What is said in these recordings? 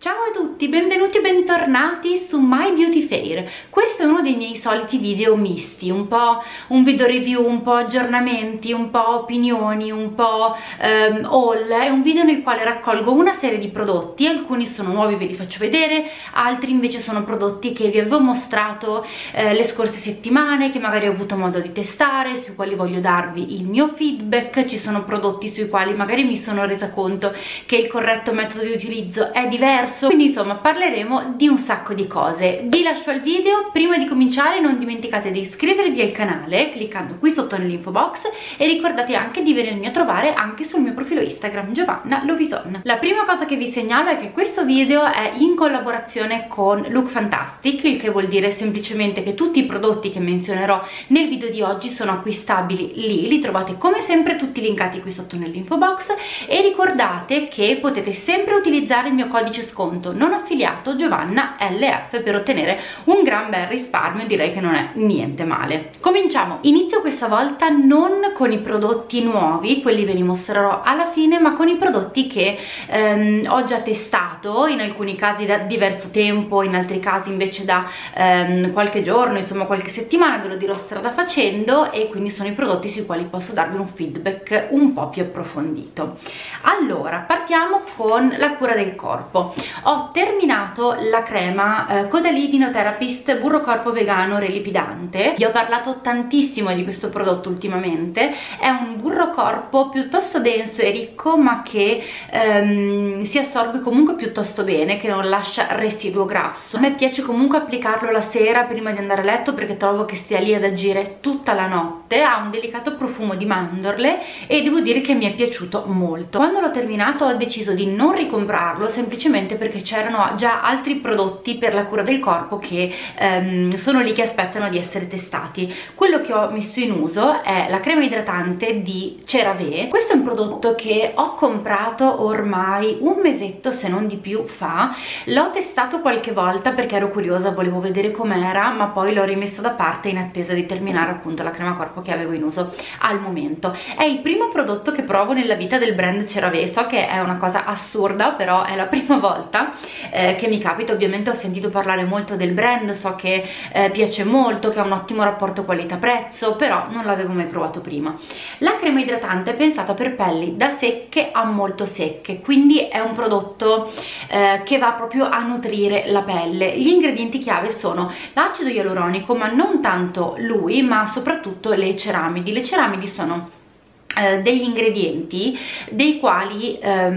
Ciao a tutti, benvenuti e bentornati su My Beauty Fair. Questo è uno dei miei soliti video misti, un po' un video review, un po' aggiornamenti, un po' opinioni, un po' haul. È un video nel quale raccolgo una serie di prodotti, alcuni sono nuovi, ve li faccio vedere, altri invece sono prodotti che vi avevo mostrato le scorse settimane, che magari ho avuto modo di testare, sui quali voglio darvi il mio feedback. Ci sono prodotti sui quali magari mi sono resa conto che il corretto metodo di utilizzo è diverso. Quindi insomma parleremo di un sacco di cose. Vi lascio al video. Prima di cominciare non dimenticate di iscrivervi al canale cliccando qui sotto nell'info box e ricordate anche di venirmi a trovare anche sul mio profilo Instagram Giovanna Lovison. La prima cosa che vi segnalo è che questo video è in collaborazione con Look Fantastic, il che vuol dire semplicemente che tutti i prodotti che menzionerò nel video di oggi sono acquistabili lì, li trovate come sempre tutti linkati qui sotto nell'info box. E ricordate che potete sempre utilizzare il mio codice sconto non affiliato Giovanna LF per ottenere un gran bel risparmio. Direi che non è niente male. Cominciamo. Inizio questa volta non con i prodotti nuovi, quelli ve li mostrerò alla fine, ma con i prodotti che ho già testato, in alcuni casi da diverso tempo, in altri casi invece da qualche giorno, insomma qualche settimana, ve lo dirò strada facendo, e quindi sono i prodotti sui quali posso darvi un feedback un po' più approfondito. Allora, partiamo con la cura del corpo. Ho terminato la crema Caudalie Vinotherapist Burro Corpo Vegano Relipidante. Vi ho parlato tantissimo di questo prodotto ultimamente. È un burro corpo piuttosto denso e ricco, ma che si assorbe comunque piuttosto bene, che non lascia residuo grasso. A me piace comunque applicarlo la sera prima di andare a letto, perché trovo che stia lì ad agire tutta la notte. Ha un delicato profumo di mandorle e devo dire che mi è piaciuto molto. Quando l'ho terminato ho deciso di non ricomprarlo, semplicemente perché c'erano già altri prodotti per la cura del corpo che sono lì che aspettano di essere testati. Quello che ho messo in uso è la crema idratante di CeraVe. Questo è un prodotto che ho comprato ormai un mesetto, se non di più, fa. L'ho testato qualche volta perché ero curiosa, volevo vedere com'era, ma poi l'ho rimesso da parte in attesa di terminare appunto la crema corpo che avevo in uso al momento. È il primo prodotto che provo nella vita del brand CeraVe. So che è una cosa assurda, però è la prima volta che mi capita. Ovviamente ho sentito parlare molto del brand, so che piace molto, che ha un ottimo rapporto qualità-prezzo, però non l'avevo mai provato prima. La crema idratante è pensata per pelli da secche a molto secche, quindi è un prodotto che va proprio a nutrire la pelle. Gli ingredienti chiave sono l'acido ialuronico, ma non tanto lui, ma soprattutto le ceramidi. Le ceramidi sono degli ingredienti dei quali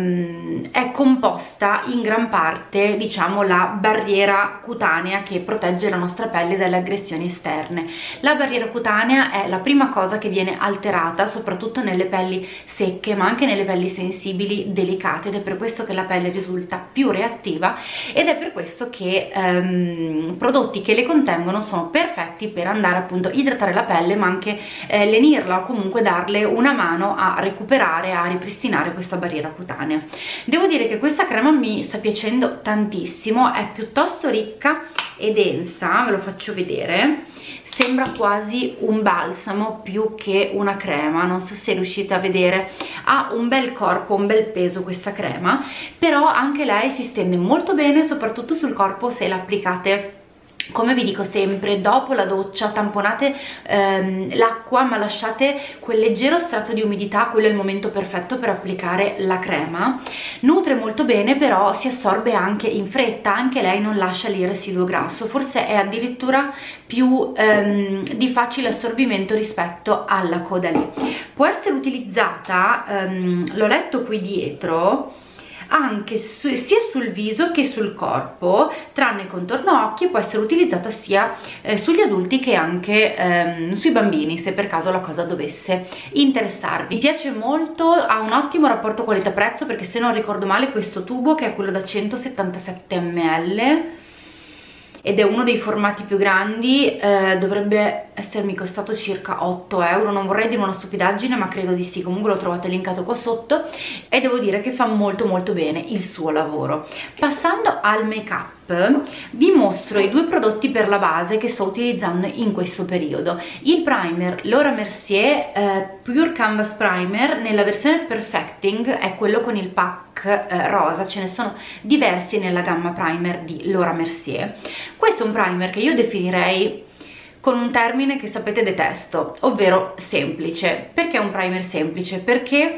è composta in gran parte, diciamo, la barriera cutanea che protegge la nostra pelle dalle aggressioni esterne. La barriera cutanea è la prima cosa che viene alterata, soprattutto nelle pelli secche, ma anche nelle pelli sensibili, delicate, ed è per questo che la pelle risulta più reattiva, ed è per questo che prodotti che le contengono sono perfetti per andare appunto a idratare la pelle, ma anche lenirla, o comunque darle una mano a recuperare, a ripristinare questa barriera cutanea. Devo dire che questa crema mi sta piacendo tantissimo, è piuttosto ricca e densa, ve lo faccio vedere, sembra quasi un balsamo più che una crema, non so se riuscite a vedere. Ha un bel corpo, un bel peso questa crema, però anche lei si stende molto bene, soprattutto sul corpo se la applicate, come vi dico sempre, dopo la doccia. Tamponate l'acqua, ma lasciate quel leggero strato di umidità, quello è il momento perfetto per applicare la crema. Nutre molto bene, però si assorbe anche in fretta, anche lei non lascia lì residuo grasso, forse è addirittura più di facile assorbimento rispetto alla Caudalie. Può essere utilizzata, l'ho letto qui dietro, anche sia sul viso che sul corpo, tranne il contorno occhi. Può essere utilizzata sia sugli adulti che anche sui bambini, se per caso la cosa dovesse interessarvi. Mi piace molto, ha un ottimo rapporto qualità-prezzo, perché se non ricordo male questo tubo, che è quello da 177 ml ed è uno dei formati più grandi, dovrebbe essermi costato circa 8 euro, non vorrei dire una stupidaggine ma credo di sì, comunque lo trovate linkato qua sotto, e devo dire che fa molto molto bene il suo lavoro. Passando al make up, vi mostro i due prodotti per la base che sto utilizzando in questo periodo. Il primer Laura Mercier Pure Canvas Primer nella versione Perfecting, è quello con il pack rosa, ce ne sono diversi nella gamma primer di Laura Mercier. Questo è un primer che io definirei con un termine che sapete detesto, ovvero semplice. Perché è un primer semplice? Perché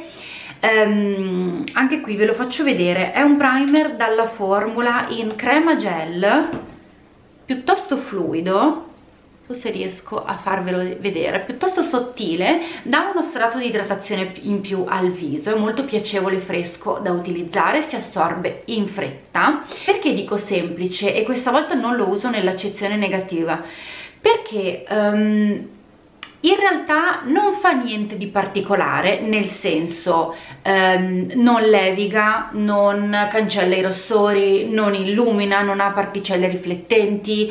anche qui ve lo faccio vedere, è un primer dalla formula in crema gel piuttosto fluido, se riesco a farvelo vedere, piuttosto sottile, dà uno strato di idratazione in più al viso, è molto piacevole e fresco da utilizzare, si assorbe in fretta. Perché dico semplice e questa volta non lo uso nell'accezione negativa? Perché in realtà non fa niente di particolare, nel senso non leviga, non cancella i rossori, non illumina, non ha particelle riflettenti,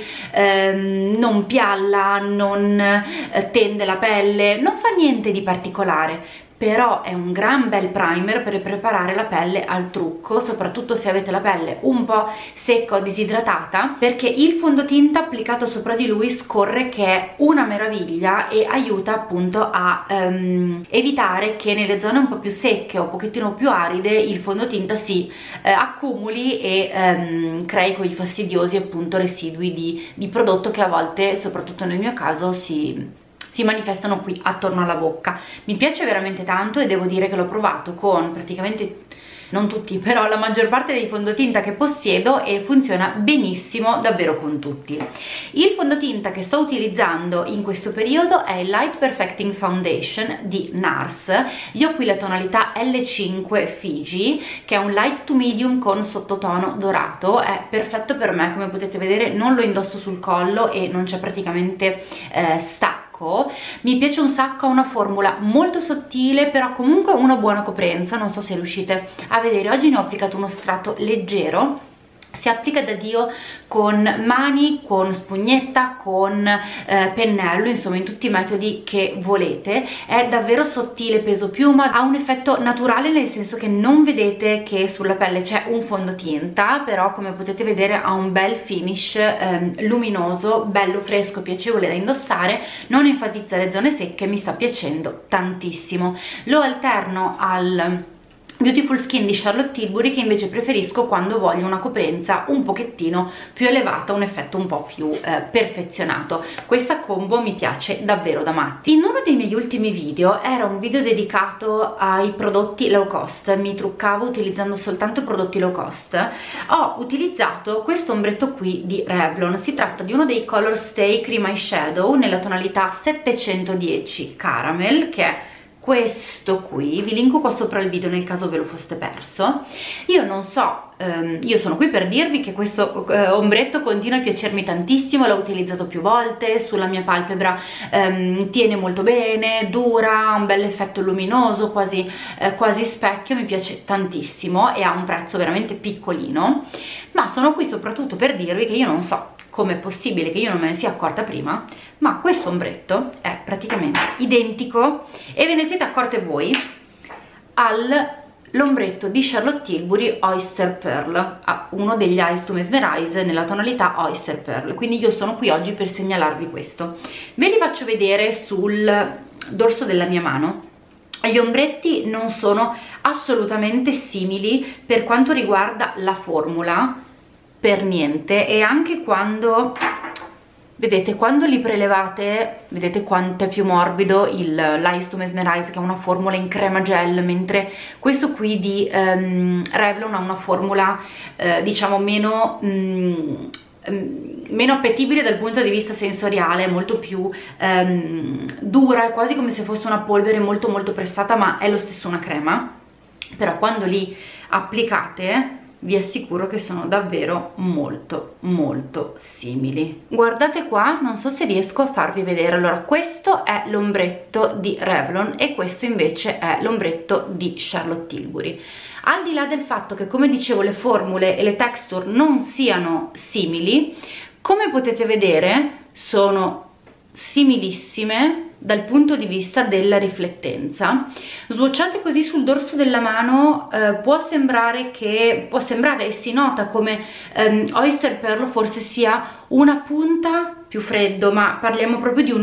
non pialla, non tende la pelle, non fa niente di particolare. Però è un gran bel primer per preparare la pelle al trucco, soprattutto se avete la pelle un po' secca o disidratata, perché il fondotinta applicato sopra di lui scorre, che è una meraviglia, e aiuta appunto a evitare che nelle zone un po' più secche o un pochettino più aride il fondotinta si accumuli e crei quei fastidiosi appunto residui di prodotto che a volte, soprattutto nel mio caso, si manifestano qui attorno alla bocca. Mi piace veramente tanto e devo dire che l'ho provato con praticamente, non tutti, però la maggior parte dei fondotinta che possiedo, e funziona benissimo davvero con tutti. Il fondotinta che sto utilizzando in questo periodo è il Light Perfecting Foundation di NARS. Io ho qui la tonalità L5 Fiji, che è un light to medium con sottotono dorato, è perfetto per me, come potete vedere non lo indosso sul collo e non c'è praticamente stacco. Mi piace un sacco, ha una formula molto sottile però comunque una buona coprenza, non so se riuscite a vedere. Oggi ne ho applicato uno strato leggero, si applica da Dio con mani, con spugnetta, con pennello, insomma in tutti i metodi che volete. È davvero sottile, peso piuma, ha un effetto naturale, nel senso che non vedete che sulla pelle c'è un fondotinta, però come potete vedere ha un bel finish luminoso, bello fresco, piacevole da indossare, non enfatizza le zone secche, mi sta piacendo tantissimo. Lo alterno al Beautiful Skin di Charlotte Tilbury, che invece preferisco quando voglio una coprenza un pochettino più elevata, un effetto un po' più perfezionato. Questa combo mi piace davvero da matti. In uno dei miei ultimi video era un video dedicato ai prodotti low cost, mi truccavo utilizzando soltanto prodotti low cost. Ho utilizzato questo ombretto qui di Revlon, si tratta di uno dei Color Stay Cream Eyeshadow nella tonalità 710 Caramel, che è questo qui. Vi linko qua sopra il video nel caso ve lo foste perso. Io non so, io sono qui per dirvi che questo ombretto continua a piacermi tantissimo, l'ho utilizzato più volte sulla mia palpebra, tiene molto bene, dura, ha un bel effetto luminoso, quasi specchio, mi piace tantissimo e ha un prezzo veramente piccolino. Ma sono qui soprattutto per dirvi che io non so com'è possibile che io non me ne sia accorta prima, ma questo ombretto è praticamente identico, e ve ne siete accorte voi, all'ombretto di Charlotte Tilbury Oyster Pearl, uno degli Eyes to Mesmerize nella tonalità Oyster Pearl. Quindi io sono qui oggi per segnalarvi questo. Ve li faccio vedere sul dorso della mia mano. Gli ombretti non sono assolutamente simili per quanto riguarda la formula, per niente, e anche quando, vedete, quando li prelevate, vedete quanto è più morbido il Lies to Mesmerize, che è una formula in crema gel, mentre questo qui di Revlon ha una formula diciamo meno appetibile dal punto di vista sensoriale, molto più dura, quasi come se fosse una polvere molto pressata, ma è lo stesso una crema. Però quando li applicate vi assicuro che sono davvero molto simili. Guardate qua, non so se riesco a farvi vedere. Allora, questo è l'ombretto di Revlon e questo invece è l'ombretto di Charlotte Tilbury. Al di là del fatto che, come dicevo, le formule e le texture non siano simili, come potete vedere sono similissime. dal punto di vista della riflettenza. Swatchate così sul dorso della mano può sembrare e si nota come Oyster Pearl forse sia una punta più freddo, ma parliamo proprio di un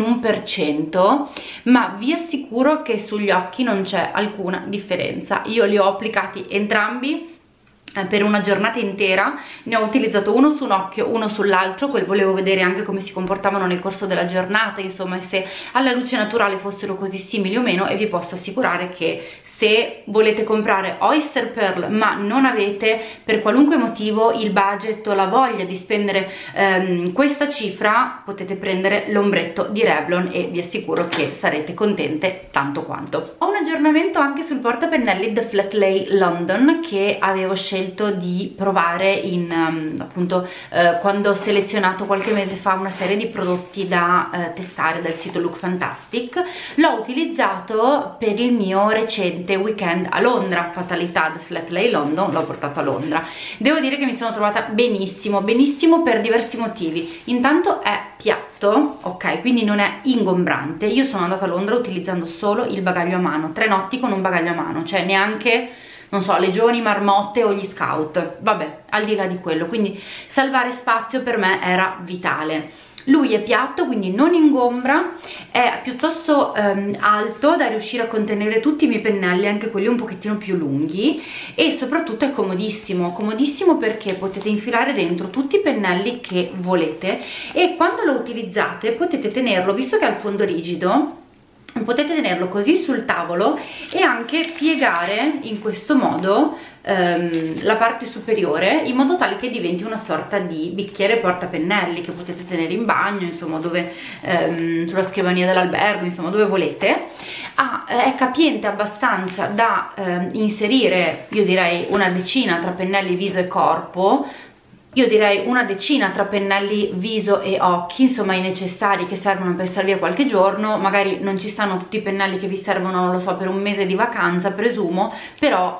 1%, ma vi assicuro che sugli occhi non c'è alcuna differenza. Io li ho applicati entrambi per una giornata intera, ne ho utilizzato uno su un occhio, uno sull'altro, volevo vedere anche come si comportavano nel corso della giornata, insomma, se alla luce naturale fossero così simili o meno, e vi posso assicurare che se volete comprare Oyster Pearl ma non avete per qualunque motivo il budget o la voglia di spendere questa cifra, potete prendere l'ombretto di Revlon e vi assicuro che sarete contente tanto quanto. Ho un aggiornamento anche sul portapennelli The Flat Lay London, che avevo scelto di provare appunto quando ho selezionato qualche mese fa una serie di prodotti da testare dal sito Look Fantastic. L'ho utilizzato per il mio recente weekend a Londra, fatalità, The Flat Lay London l'ho portato a Londra. Devo dire che mi sono trovata benissimo, benissimo per diversi motivi. Intanto è piatto, ok, quindi non è ingombrante. Io sono andata a Londra utilizzando solo il bagaglio a mano, 3 notti con un bagaglio a mano, cioè neanche, non so, le giovani marmotte o gli scout, vabbè, al di là di quello, quindi salvare spazio per me era vitale. Lui è piatto, quindi non ingombra, è piuttosto alto da riuscire a contenere tutti i miei pennelli, anche quelli un pochettino più lunghi, e soprattutto è comodissimo, comodissimo perché potete infilare dentro tutti i pennelli che volete, e quando lo utilizzate potete tenerlo, visto che ha il fondo rigido, potete tenerlo così sul tavolo e anche piegare in questo modo la parte superiore, in modo tale che diventi una sorta di bicchiere portapennelli che potete tenere in bagno, insomma, dove sulla scrivania dell'albergo, insomma, dove volete. È capiente abbastanza da inserire, io direi una decina tra pennelli viso e corpo. Io direi una decina tra pennelli viso e occhi, insomma i necessari che servono per stare via qualche giorno. Magari non ci stanno tutti i pennelli che vi servono, non lo so, per un mese di vacanza, presumo, però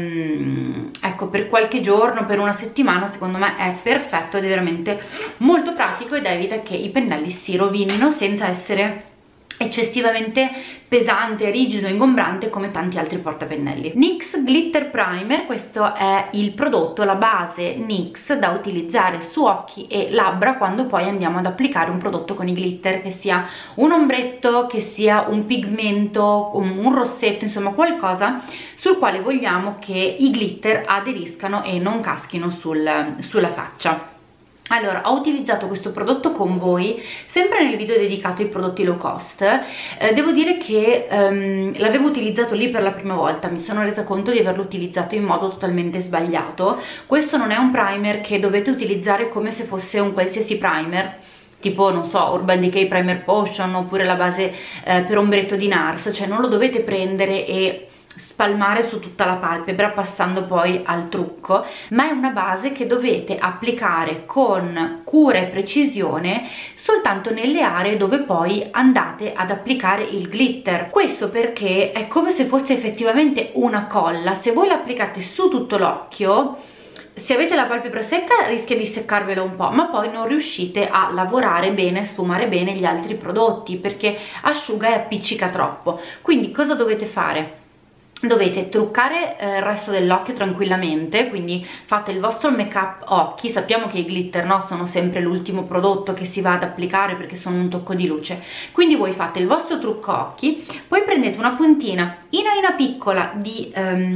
ecco, per qualche giorno, per una settimana, secondo me è perfetto ed è veramente molto pratico, ed evita che i pennelli si rovinino senza essere eccessivamente pesante, rigido, ingombrante come tanti altri portapennelli. NYX Glitter Primer, questo è il prodotto, la base NYX da utilizzare su occhi e labbra quando poi andiamo ad applicare un prodotto con i glitter, che sia un ombretto, che sia un pigmento, un rossetto, insomma qualcosa sul quale vogliamo che i glitter aderiscano e non caschino sulla faccia. Allora, ho utilizzato questo prodotto con voi sempre nel video dedicato ai prodotti low cost. Devo dire che l'avevo utilizzato lì per la prima volta, mi sono resa conto di averlo utilizzato in modo totalmente sbagliato. Questo non è un primer che dovete utilizzare come se fosse un qualsiasi primer, tipo, non so, Urban Decay Primer Potion oppure la base per ombretto di NARS, cioè non lo dovete prendere e spalmare su tutta la palpebra passando poi al trucco, ma è una base che dovete applicare con cura e precisione soltanto nelle aree dove poi andate ad applicare il glitter. Questo perché è come se fosse effettivamente una colla. Se voi l'applicate su tutto l'occhio, se avete la palpebra secca rischia di seccarvelo un po', ma poi non riuscite a lavorare bene, sfumare bene gli altri prodotti, perché asciuga e appiccica troppo. Quindi cosa dovete fare? Dovete truccare il resto dell'occhio tranquillamente, quindi fate il vostro make up occhi. Sappiamo che i glitter, no, sono sempre l'ultimo prodotto che si va ad applicare perché sono un tocco di luce, quindi voi fate il vostro trucco occhi, poi prendete una puntina piccola di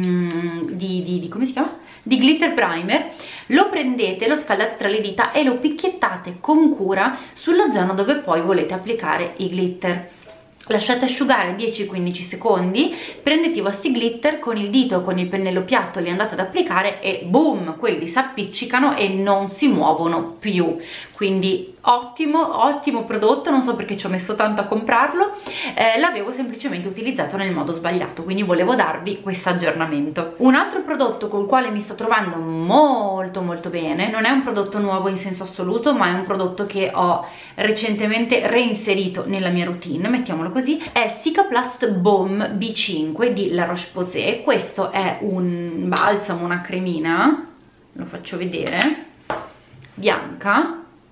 come si chiama? Di glitter primer, lo prendete, lo scaldate tra le dita e lo picchiettate con cura sulla zona dove poi volete applicare i glitter. Lasciate asciugare 10-15 secondi, prendete i vostri glitter, con il dito o con il pennello piatto li andate ad applicare e boom, quelli si appiccicano e non si muovono più. Quindi ottimo prodotto, non so perché ci ho messo tanto a comprarlo, l'avevo semplicemente utilizzato nel modo sbagliato, quindi volevo darvi questo aggiornamento. Un altro prodotto col quale mi sto trovando molto bene, non è un prodotto nuovo in senso assoluto, ma è un prodotto che ho recentemente reinserito nella mia routine, mettiamolo così, è Cicaplast Baume B5 di La Roche-Posay. Questo è un balsamo, una cremina, lo faccio vedere, bianca,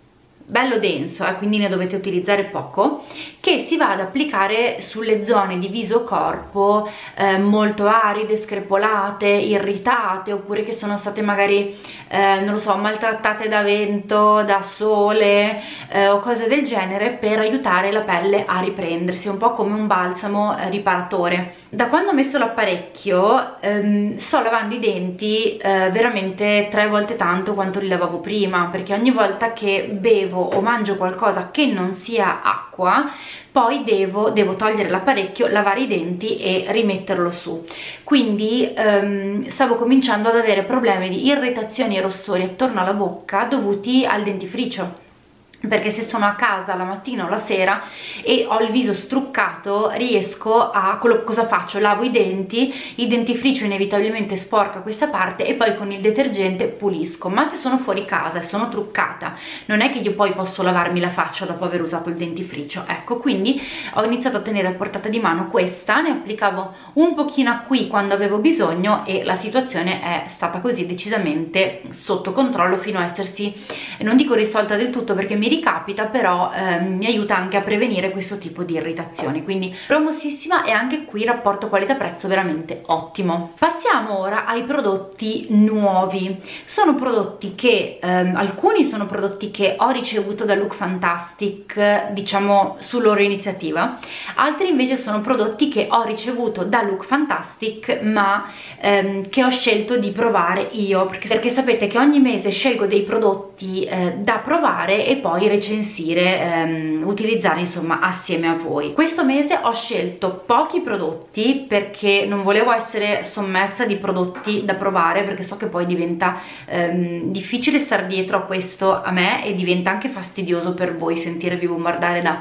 bello denso, quindi ne dovete utilizzare poco, che si va ad applicare sulle zone di viso corpo molto aride, screpolate, irritate, oppure che sono state magari non lo so, maltrattate da vento, da sole o cose del genere, per aiutare la pelle a riprendersi, un po' come un balsamo riparatore. Da quando ho messo l'apparecchio sto lavando i denti veramente 3 volte tanto quanto li lavavo prima, perché ogni volta che bevo o mangio qualcosa che non sia acqua, poi devo togliere l'apparecchio, lavare i denti e rimetterlo su. Quindi stavo cominciando ad avere problemi di irritazioni e rossori attorno alla bocca dovuti al dentifricio, perché se sono a casa la mattina o la sera e ho il viso struccato, riesco a cosa faccio? Lavo i denti, il dentifricio inevitabilmente sporca questa parte e poi con il detergente pulisco. Ma se sono fuori casa e sono truccata, non è che io poi posso lavarmi la faccia dopo aver usato il dentifricio. Ecco, quindi ho iniziato a tenere a portata di mano questa, ne applicavo un pochino qui quando avevo bisogno e la situazione è stata così decisamente sotto controllo, fino a essersi, non dico risolta del tutto perché mi ricapita, però mi aiuta anche a prevenire questo tipo di irritazioni, quindi promosissima. E anche qui il rapporto qualità-prezzo veramente ottimo. Passiamo ora ai prodotti nuovi. Sono prodotti che alcuni sono prodotti che ho ricevuto da Look Fantastic, diciamo su loro iniziativa, altri invece sono prodotti che ho ricevuto da Look Fantastic ma che ho scelto di provare io, perché sapete che ogni mese scelgo dei prodotti da provare e poi recensire, utilizzare insomma assieme a voi. Questo mese ho scelto pochi prodotti perché non volevo essere sommersa di prodotti da provare, perché so che poi diventa difficile star dietro a questo a me, e diventa anche fastidioso per voi sentirvi bombardare da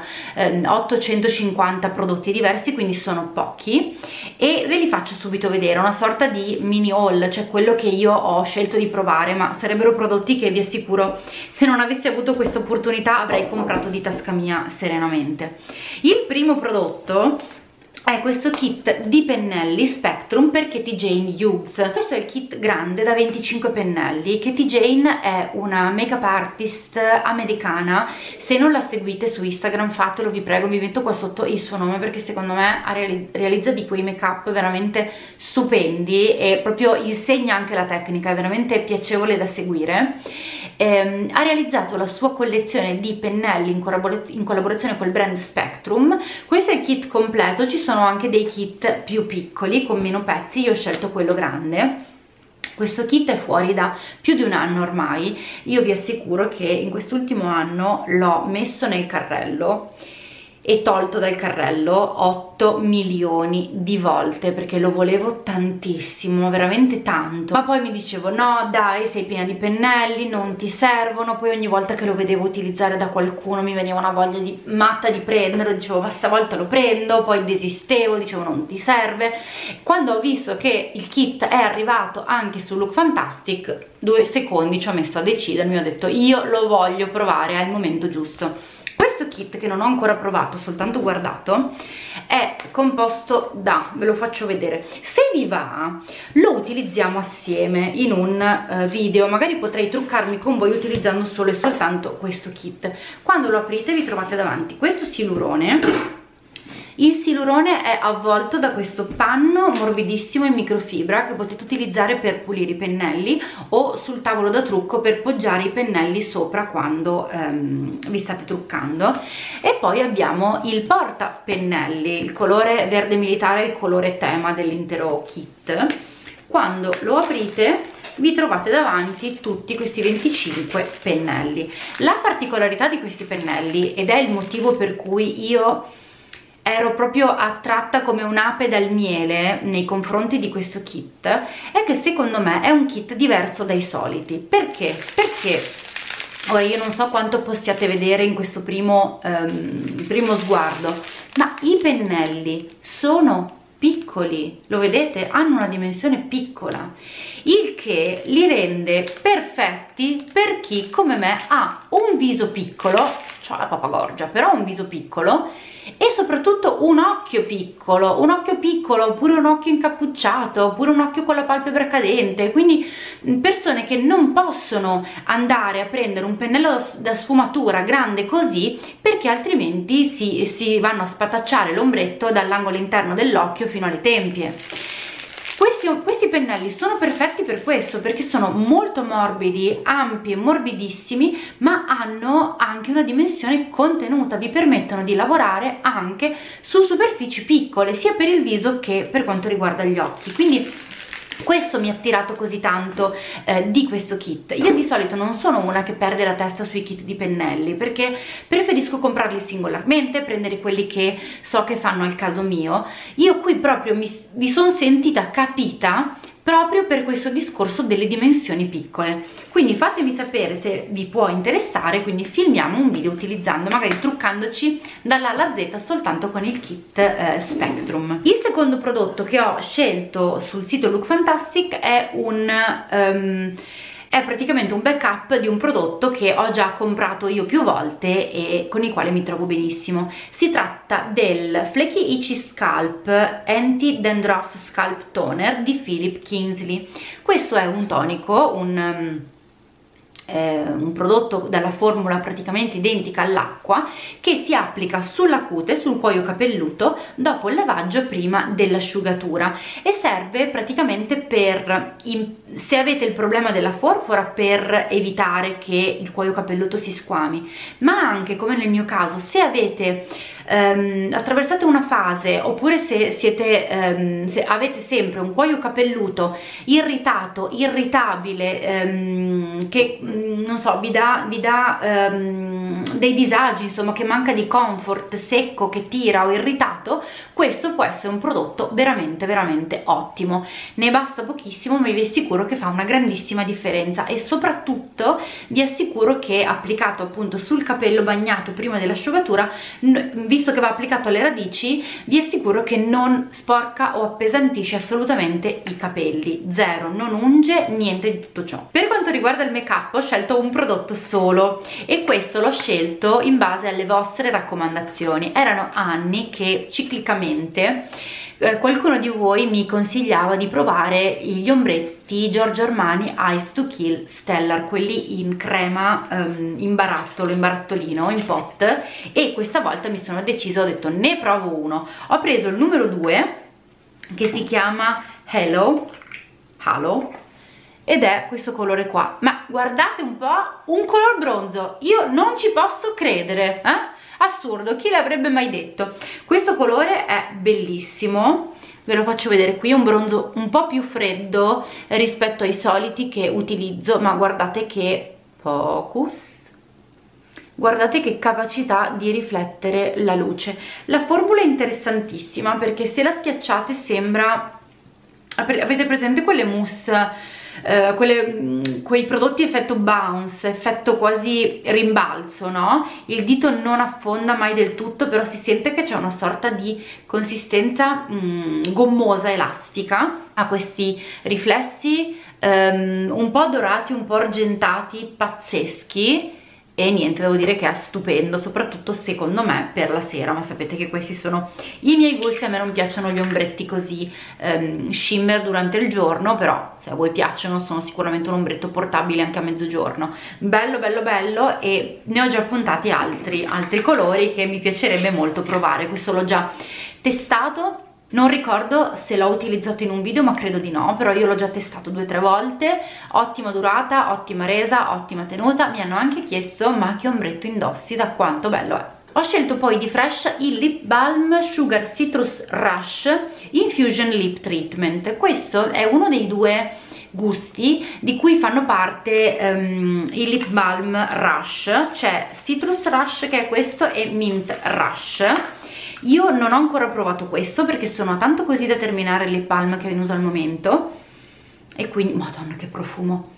850 prodotti diversi, quindi sono pochi e ve li faccio subito vedere, una sorta di mini haul, cioè quello che io ho scelto di provare, ma sarebbero prodotti che vi assicuro, se non avessi avuto questa opportunità, avrei comprato di tasca mia serenamente. Il primo prodotto è questo kit di pennelli Spectrum per Katie Jane Hughes. Questo è il kit grande da 25 pennelli. Katie Jane è una make-up artist americana. Se non la seguite su Instagram fatelo, vi prego, vi metto qua sotto il suo nome perché secondo me realizza di quei make-up veramente stupendi e proprio insegna anche la tecnica, è veramente piacevole da seguire. Ha realizzato la sua collezione di pennelli in collaborazione col brand Spectrum. Questo è il kit completo, ci sono anche dei kit più piccoli con meno pezzi, io ho scelto quello grande. Questo kit è fuori da più di un anno ormai, io vi assicuro che in quest'ultimo anno l'ho messo nel carrello e tolto dal carrello 8 milioni di volte perché lo volevo tantissimo, veramente tanto, ma poi mi dicevo no dai, sei piena di pennelli, non ti servono. Poi ogni volta che lo vedevo utilizzare da qualcuno mi veniva una voglia matta di prenderlo, dicevo ma stavolta lo prendo, poi desistevo, dicevo non ti serve. Quando ho visto che il kit è arrivato anche su Look Fantastic, 2 secondi ci ho messo a decidermi, ho detto io lo voglio provare, è il momento giusto. Questo kit, che non ho ancora provato, soltanto guardato, è composto da, ve lo faccio vedere, se vi va lo utilizziamo assieme in un video, magari potrei truccarmi con voi utilizzando solo e soltanto questo kit. Quando lo aprite vi trovate davanti questo silurone. Il silurone è avvolto da questo panno morbidissimo in microfibra che potete utilizzare per pulire i pennelli o sul tavolo da trucco per poggiare i pennelli sopra quando vi state truccando. E poi abbiamo il porta pennelli, il colore verde militare, il colore tema dell'intero kit. Quando lo aprite vi trovate davanti tutti questi 25 pennelli. La particolarità di questi pennelli, ed è il motivo per cui io ero proprio attratta come un'ape dal miele nei confronti di questo kit, è che secondo me è un kit diverso dai soliti. Perché? Perché ora io non so quanto possiate vedere in questo primo sguardo, ma i pennelli sono piccoli, lo vedete? Hanno una dimensione piccola, il che li rende perfetti per chi come me ha un viso piccolo, ho la pappagorgia, però ho un viso piccolo e soprattutto un occhio piccolo, oppure un occhio incappucciato, oppure un occhio con la palpebra cadente, quindi persone che non possono andare a prendere un pennello da sfumatura grande così, perché altrimenti si vanno a spatacciare l'ombretto dall'angolo interno dell'occhio fino alle tempie. Questi pennelli sono perfetti per questo, perché sono molto morbidi, ampi e morbidissimi, ma hanno anche una dimensione contenuta, vi permettono di lavorare anche su superfici piccole, sia per il viso che per quanto riguarda gli occhi. Quindi questo mi ha attirato così tanto di questo kit. Io di solito non sono una che perde la testa sui kit di pennelli, perché preferisco comprarli singolarmente, prendere quelli che so che fanno al caso mio. Io qui proprio mi sono sentita capita proprio per questo discorso delle dimensioni piccole, quindi fatemi sapere se vi può interessare, quindi filmiamo un video utilizzando, magari truccandoci dall'A alla Z soltanto con il kit Spectrum. Il secondo prodotto che ho scelto sul sito Look Fantastic è è praticamente un backup di un prodotto che ho già comprato io più volte e con il quale mi trovo benissimo. Si tratta del Flaky Itchy Scalp Anti Dandruff Scalp Toner di Philip Kingsley. Questo è un tonico, un prodotto dalla formula praticamente identica all'acqua, che si applica sulla cute, sul cuoio capelluto dopo il lavaggio prima dell'asciugatura, e serve praticamente per, se avete il problema della forfora, per evitare che il cuoio capelluto si squami, ma anche, come nel mio caso, se avete attraversate una fase, oppure se avete sempre un cuoio capelluto irritato, irritabile, che non so, vi dà dei disagi, insomma, che manca di comfort, secco, che tira o irritato, questo può essere un prodotto veramente veramente ottimo. Ne basta pochissimo, ma vi assicuro che fa una grandissima differenza, e soprattutto vi assicuro che applicato appunto sul capello bagnato prima dell'asciugatura, visto che va applicato alle radici, vi assicuro che non sporca o appesantisce assolutamente i capelli, zero, non unge, niente di tutto ciò. Per quanto riguarda il make up ho scelto un prodotto solo, e questo l'ho scelto in base alle vostre raccomandazioni. Erano anni che ciclicamente qualcuno di voi mi consigliava di provare gli ombretti Giorgio Armani Ice to Kill Stellar, quelli in crema, in barattolino, in pot, e questa volta mi sono decisa, ho detto ne provo uno. Ho preso il numero 2, che si chiama Halo, ed è questo colore qua, ma guardate un po', un color bronzo, io non ci posso credere, assurdo, chi l'avrebbe mai detto. Questo colore è bellissimo, ve lo faccio vedere qui, è un bronzo un po' più freddo rispetto ai soliti che utilizzo, ma guardate che focus, guardate che capacità di riflettere la luce. La formula è interessantissima, perché se la schiacciate sembra, avete presente quelle mousse, quei prodotti effetto bounce, effetto quasi rimbalzo, no? Il dito non affonda mai del tutto, però si sente che c'è una sorta di consistenza gommosa, elastica. Ha questi riflessi un po' dorati, un po' argentati, pazzeschi, e niente, devo dire che è stupendo, soprattutto secondo me per la sera, ma sapete che questi sono i miei gusti. A me non piacciono gli ombretti così shimmer durante il giorno, però se a voi piacciono sono sicuramente un ombretto portabile anche a mezzogiorno. Bello bello bello, e ne ho già appuntati altri colori che mi piacerebbe molto provare. Questo l'ho già testato, non ricordo se l'ho utilizzato in un video, ma credo di no, però io l'ho già testato 2 o 3 volte, ottima durata, ottima resa, ottima tenuta. Mi hanno anche chiesto ma che ombretto indossi, da quanto bello è. Ho scelto poi di Fresh il Lip Balm Sugar Citrus Rush Infusion Lip Treatment. Questo è uno dei 2 gusti di cui fanno parte i Lip Balm Rush. C'è Citrus Rush, che è questo, e Mint Rush. Io non ho ancora provato questo, perché sono tanto così da terminare il lip balm che uso al momento, e quindi, madonna, che profumo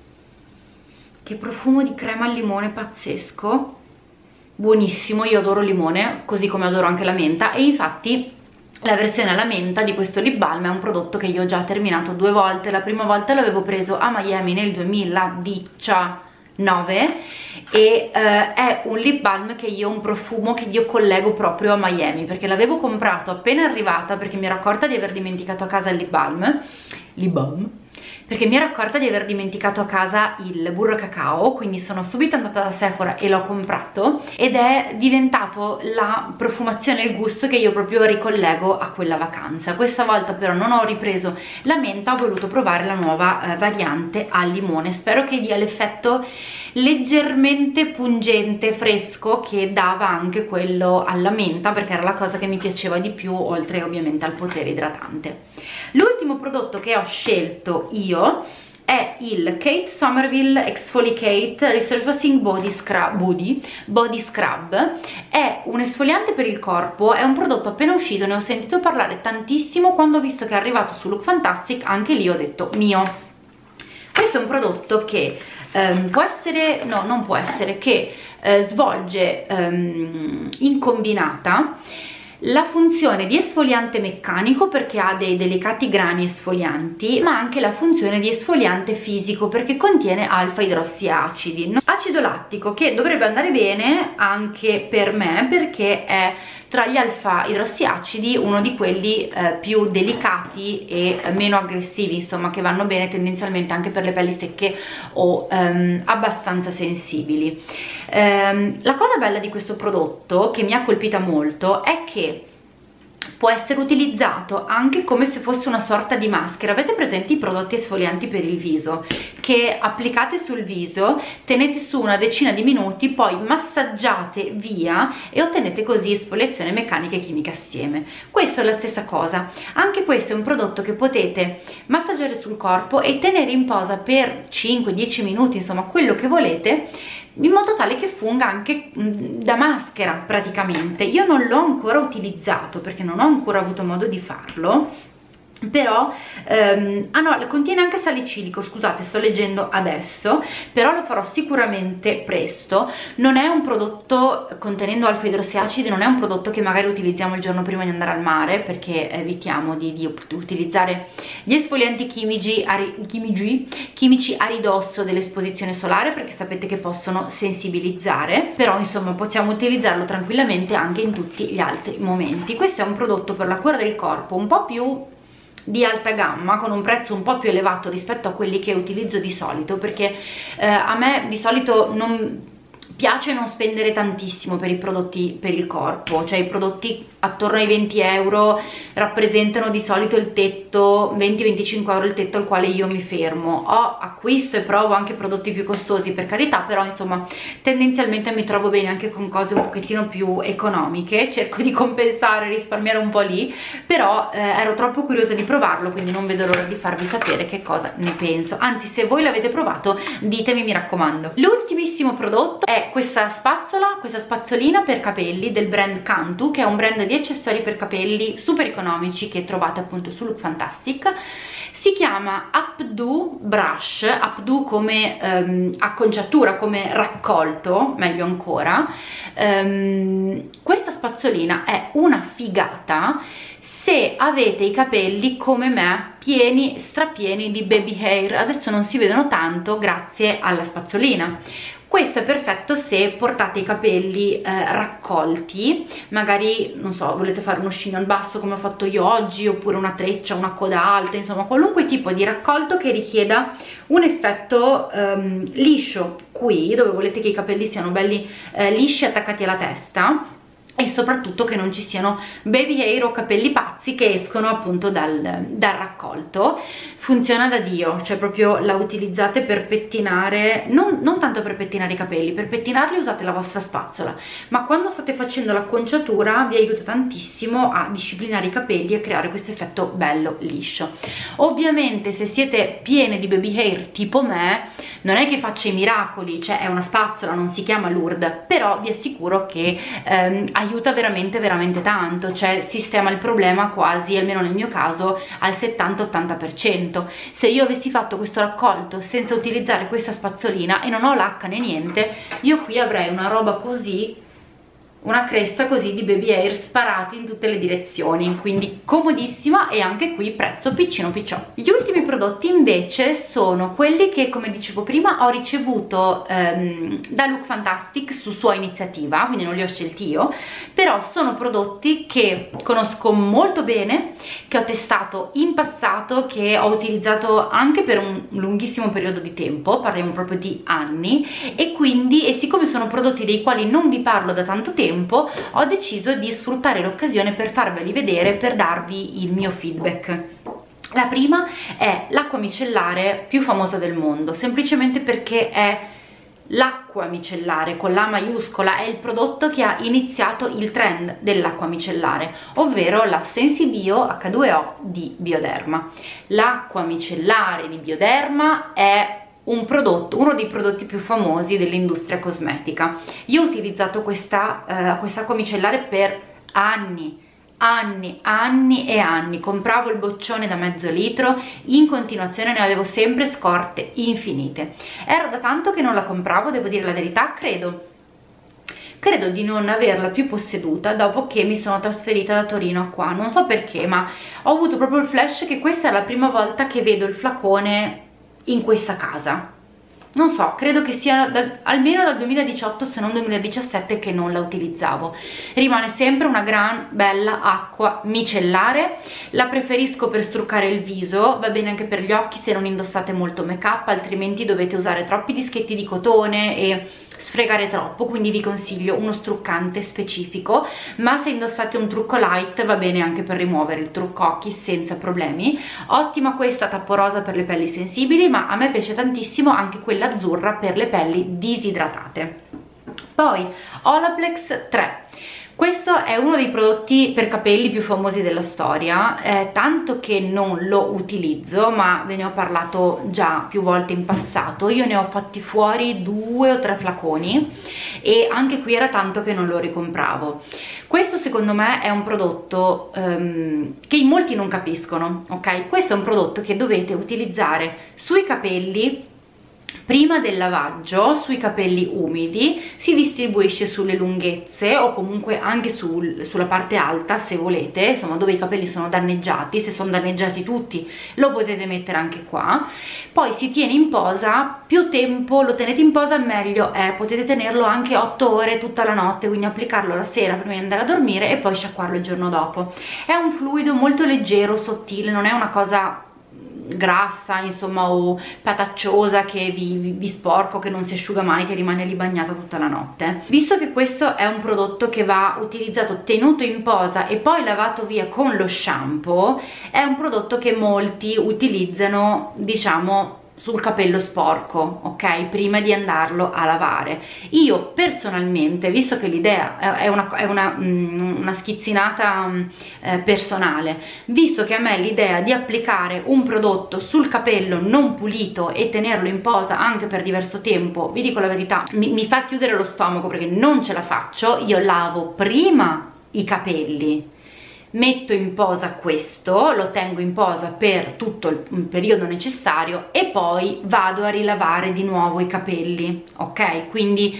di crema al limone pazzesco, buonissimo. Io adoro il limone, così come adoro anche la menta, e infatti la versione alla menta di questo lip balm è un prodotto che io ho già terminato 2 volte. La prima volta l'avevo preso a Miami nel 2017, e è un lip balm un profumo che io collego proprio a Miami, perché l'avevo comprato appena arrivata, perché mi ero accorta di aver dimenticato a casa il lip balm, perché mi ero accorta di aver dimenticato a casa il burro cacao, quindi sono subito andata da Sephora e l'ho comprato, ed è diventato la profumazione e il gusto che io proprio ricollego a quella vacanza. Questa volta però non ho ripreso la menta, ho voluto provare la nuova variante al limone. Spero che dia l'effetto leggermente pungente, fresco, che dava anche quello alla menta, perché era la cosa che mi piaceva di più, oltre ovviamente al potere idratante. L'ultimo prodotto che ho scelto io è il Kate Somerville Exfoliate Resurfacing Body Scrub. È un esfoliante per il corpo, è un prodotto appena uscito, ne ho sentito parlare tantissimo. Quando ho visto che è arrivato su Look Fantastic, anche lì ho detto mio. Questo è un prodotto che svolge in combinata la funzione di esfoliante meccanico, perché ha dei delicati grani esfolianti, ma anche la funzione di esfoliante fisico, perché contiene alfa idrossiacidi, acido lattico, che dovrebbe andare bene anche per me, perché è tra gli alfa idrossiacidi uno di quelli più delicati e meno aggressivi, insomma, che vanno bene tendenzialmente anche per le pelli secche o abbastanza sensibili. La cosa bella di questo prodotto, che mi ha colpita molto, è che può essere utilizzato anche come se fosse una sorta di maschera. Avete presente i prodotti esfolianti per il viso che applicate sul viso, tenete su una decina di minuti, poi massaggiate via e ottenete così esfoliazione meccanica e chimica assieme? Questo è la stessa cosa. Anche questo è un prodotto che potete massaggiare sul corpo e tenere in posa per 5-10 minuti, insomma quello che volete, in modo tale che funga anche da maschera praticamente. Io non l'ho ancora utilizzato perché non ho ancora avuto modo di farlo, però contiene anche salicilico, scusate, sto leggendo adesso, però lo farò sicuramente presto. Non è un prodotto contenendo alfa idrossiacidi, non è un prodotto che magari utilizziamo il giorno prima di andare al mare, perché evitiamo di utilizzare gli esfolianti chimici a ridosso dell'esposizione solare, perché sapete che possono sensibilizzare, però insomma possiamo utilizzarlo tranquillamente anche in tutti gli altri momenti. Questo è un prodotto per la cura del corpo un po' più di alta gamma, con un prezzo un po' più elevato rispetto a quelli che utilizzo di solito, perché a me di solito non piace non spendere tantissimo per i prodotti per il corpo, cioè i prodotti attorno ai 20 euro rappresentano di solito il tetto, 20-25 euro il tetto al quale io mi fermo. Acquisto e provo anche prodotti più costosi, per carità, però insomma tendenzialmente mi trovo bene anche con cose un pochettino più economiche, cerco di compensare, risparmiare un po' lì, però ero troppo curiosa di provarlo, quindi non vedo l'ora di farvi sapere che cosa ne penso. Anzi, se voi l'avete provato ditemi, mi raccomando. L'ultimissimo prodotto è questa spazzolina per capelli del brand Cantu, che è un brand di accessori per capelli super economici che trovate appunto su Look Fantastic. Si chiama Updo Brush, updo come acconciatura, come raccolto, meglio ancora. Questa spazzolina è una figata se avete i capelli come me, pieni, strapieni di baby hair. Adesso non si vedono tanto grazie alla spazzolina. Questo è perfetto se portate i capelli raccolti, magari, non so, volete fare uno chignon basso come ho fatto io oggi, oppure una treccia, una coda alta, insomma qualunque tipo di raccolto che richieda un effetto liscio qui, dove volete che i capelli siano belli lisci, attaccati alla testa, e soprattutto che non ci siano baby hair o capelli pazzi che escono appunto dal raccolto. Funziona da Dio, cioè proprio la utilizzate per pettinare, non tanto per pettinare i capelli, per pettinarli usate la vostra spazzola, ma quando state facendo l'acconciatura vi aiuta tantissimo a disciplinare i capelli e creare questo effetto bello liscio. Ovviamente se siete piene di baby hair tipo me, non è che faccia i miracoli, cioè è una spazzola, non si chiama Lourdes, però vi assicuro che aiuta veramente veramente tanto, cioè sistema il problema quasi, almeno nel mio caso, al 70-80%. Se io avessi fatto questo raccolto senza utilizzare questa spazzolina e non ho lacca né niente, io qui avrei una roba così una cresta così di baby hair sparati in tutte le direzioni, quindi comodissima, e anche qui prezzo piccino picciò. Gli ultimi prodotti invece sono quelli che, come dicevo prima, ho ricevuto da Look Fantastic su sua iniziativa, quindi non li ho scelti io, però sono prodotti che conosco molto bene, che ho testato in passato, che ho utilizzato anche per un lunghissimo periodo di tempo, parliamo proprio di anni, e quindi, siccome sono prodotti dei quali non vi parlo da tanto tempo, ho deciso di sfruttare l'occasione per farveli vedere, per darvi il mio feedback. La prima è l'acqua micellare più famosa del mondo, semplicemente perché è l'acqua micellare con la maiuscola, è il prodotto che ha iniziato il trend dell'acqua micellare, ovvero la Sensibio H2O di Bioderma. L'acqua micellare di Bioderma è un prodotto, uno dei prodotti più famosi dell'industria cosmetica. Io ho utilizzato questa acqua micellare per anni e anni, compravo il boccione da mezzo litro in continuazione, ne avevo sempre scorte infinite. Era da tanto che non la compravo, devo dire la verità. Credo di non averla più posseduta dopo che mi sono trasferita da Torino a qua, non so perché, ma ho avuto proprio il flash che questa è la prima volta che vedo il flacone in questa casa. Non so, credo che sia almeno dal 2018, se non 2017, che non la utilizzavo. Rimane sempre una gran bella acqua micellare, la preferisco per struccare il viso, va bene anche per gli occhi se non indossate molto make up, altrimenti dovete usare troppi dischetti di cotone e sfregare troppo, quindi vi consiglio uno struccante specifico, ma se indossate un trucco light va bene anche per rimuovere il trucco occhi senza problemi. Ottima questa tappo rosa per le pelli sensibili, ma a me piace tantissimo anche quella azzurra per le pelli disidratate. Poi Olaplex 3. Questo è uno dei prodotti per capelli più famosi della storia, tanto che non lo utilizzo, ma ve ne ho parlato già più volte in passato. Io ne ho fatti fuori 2 o 3 flaconi e anche qui era tanto che non lo ricompravo. Questo secondo me è un prodotto che in molti non capiscono, ok? Questo è un prodotto che dovete utilizzare sui capelli prima del lavaggio, sui capelli umidi, si distribuisce sulle lunghezze o comunque anche sulla parte alta se volete, insomma dove i capelli sono danneggiati. Se sono danneggiati tutti lo potete mettere anche qua. Poi si tiene in posa, più tempo lo tenete in posa meglio è, potete tenerlo anche 8 ore tutta la notte, quindi applicarlo la sera prima di andare a dormire e poi sciacquarlo il giorno dopo. È un fluido molto leggero, sottile, non è una cosa grassa insomma o patacciosa che vi sporco, che non si asciuga mai, che rimane lì bagnata tutta la notte. Visto che questo è un prodotto che va utilizzato tenuto in posa e poi lavato via con lo shampoo, è un prodotto che molti utilizzano, diciamo, sul capello sporco, ok? Prima di andarlo a lavare. Io personalmente, visto che l'idea è una schizzinata personale, visto che a me l'idea di applicare un prodotto sul capello non pulito e tenerlo in posa anche per diverso tempo, vi dico la verità, mi fa chiudere lo stomaco perché non ce la faccio. Io lavo prima i capelli, metto in posa questo, lo tengo in posa per tutto il periodo necessario e poi vado a rilavare di nuovo i capelli, ok? Quindi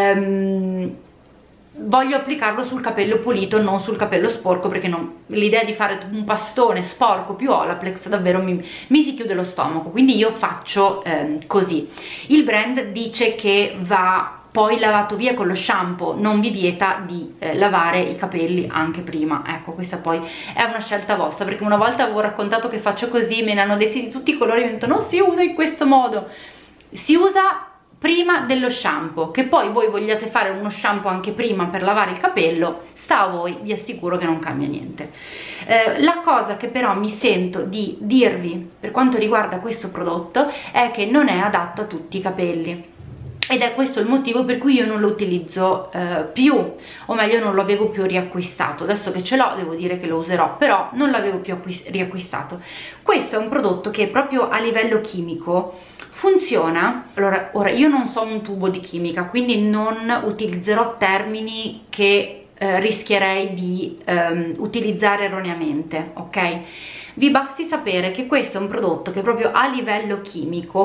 voglio applicarlo sul capello pulito, non sul capello sporco, perché l'idea di fare un pastone sporco più Olaplex davvero mi si chiude lo stomaco, quindi io faccio così. Il brand dice che va poi lavato via con lo shampoo, non vi vieta di lavare i capelli anche prima. Ecco, questa poi è una scelta vostra, perché una volta avevo raccontato che faccio così, me ne hanno detti di tutti i colori, mi hanno detto non si usa in questo modo, si usa prima dello shampoo. Che poi voi vogliate fare uno shampoo anche prima per lavare il capello, sta a voi, vi assicuro che non cambia niente. La cosa che però mi sento di dirvi per quanto riguarda questo prodotto è che non è adatto a tutti i capelli, ed è questo il motivo per cui io non lo utilizzo più, o meglio non lo avevo più riacquistato. Adesso che ce l'ho devo dire che lo userò, però non l'avevo più riacquistato. Questo è un prodotto che proprio a livello chimico funziona. Allora, ora io non so un tubo di chimica, quindi non utilizzerò termini che rischierei di utilizzare erroneamente, ok? Vi basti sapere che questo è un prodotto che proprio a livello chimico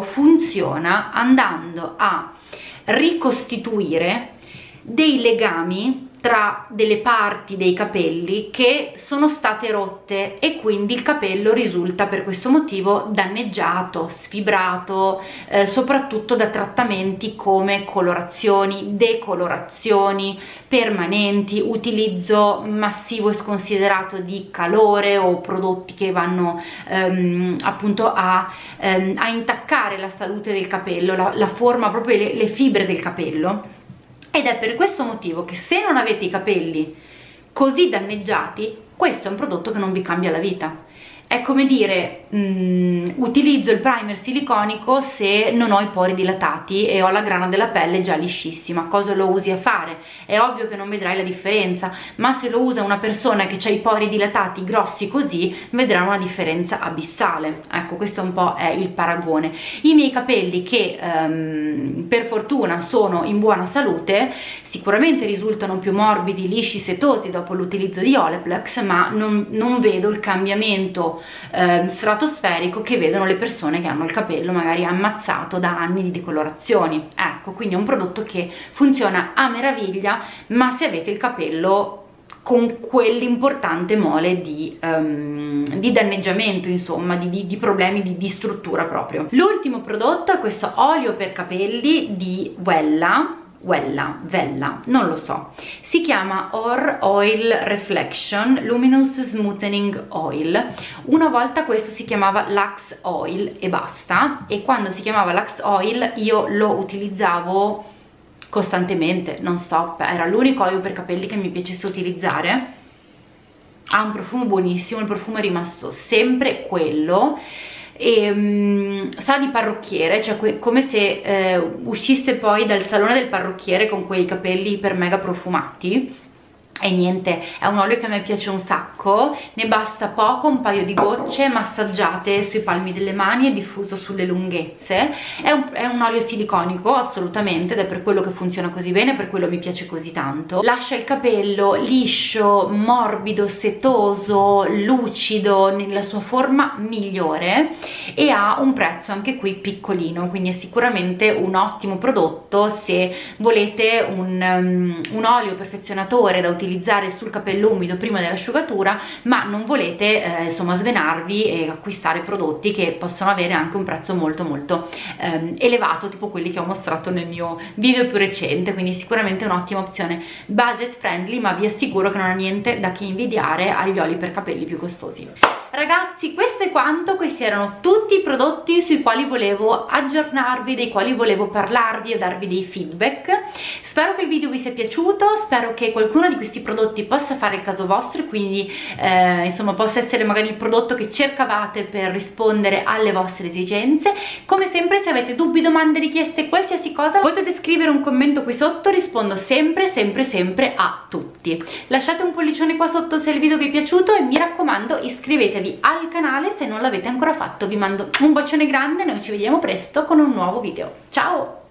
funziona andando a ricostituire dei legami tra delle parti dei capelli che sono state rotte e quindi il capello risulta per questo motivo danneggiato, sfibrato, soprattutto da trattamenti come colorazioni, decolorazioni permanenti, utilizzo massivo e sconsiderato di calore o prodotti che vanno appunto a intaccare la salute del capello, la forma, proprio le fibre del capello. Ed è per questo motivo che se non avete i capelli così danneggiati, questo è un prodotto che non vi cambia la vita. È come dire, utilizzo il primer siliconico se non ho i pori dilatati e ho la grana della pelle già liscissima. Cosa lo usi a fare? È ovvio che non vedrai la differenza, ma se lo usa una persona che ha i pori dilatati grossi così, vedrà una differenza abissale. Ecco, questo un po' è il paragone. I miei capelli, che per fortuna sono in buona salute, sicuramente risultano più morbidi, lisci, setosi dopo l'utilizzo di Olaplex, ma non vedo il cambiamento stratosferico che vedono le persone che hanno il capello magari ammazzato da anni di decolorazioni. Ecco, quindi è un prodotto che funziona a meraviglia, ma se avete il capello con quell'importante mole di danneggiamento, insomma, di problemi di struttura proprio. L'ultimo prodotto è questo olio per capelli di Wella, non lo so, si chiama Or Oil Reflection Luminous Smoothening Oil. Una volta questo si chiamava Lux Oil e basta, e quando si chiamava Lux Oil io lo utilizzavo costantemente, non stop, era l'unico olio per capelli che mi piacesse utilizzare. Ha un profumo buonissimo, il profumo è rimasto sempre quello, e sa di parrucchiere, cioè come se usciste poi dal salone del parrucchiere con quei capelli iper mega profumati. E niente, è un olio che a me piace un sacco, ne basta poco, un paio di gocce massaggiate sui palmi delle mani e diffuso sulle lunghezze. È un olio siliconico assolutamente, ed è per quello che funziona così bene, per quello mi piace così tanto. Lascia il capello liscio, morbido, setoso, lucido, nella sua forma migliore, e ha un prezzo anche qui piccolino, quindi è sicuramente un ottimo prodotto se volete un olio perfezionatore da utilizzare sul capello umido prima dell'asciugatura, ma non volete insomma svenarvi e acquistare prodotti che possono avere anche un prezzo molto elevato, tipo quelli che ho mostrato nel mio video più recente. Quindi sicuramente un'ottima opzione budget friendly, ma vi assicuro che non ha niente da che invidiare agli oli per capelli più costosi. Ragazzi, questo è quanto. Questi erano tutti i prodotti sui quali volevo aggiornarvi, dei quali volevo parlarvi e darvi dei feedback. Spero che il video vi sia piaciuto, spero che qualcuno di questi prodotti possa fare il caso vostro e quindi insomma possa essere magari il prodotto che cercavate per rispondere alle vostre esigenze. Come sempre, se avete dubbi, domande, richieste, qualsiasi cosa, potete scrivere un commento qui sotto, rispondo sempre a tutti. Lasciate un pollicione qua sotto se il video vi è piaciuto e mi raccomando iscrivetevi al canale se non l'avete ancora fatto. Vi mando un bacione grande, noi ci vediamo presto con un nuovo video. Ciao!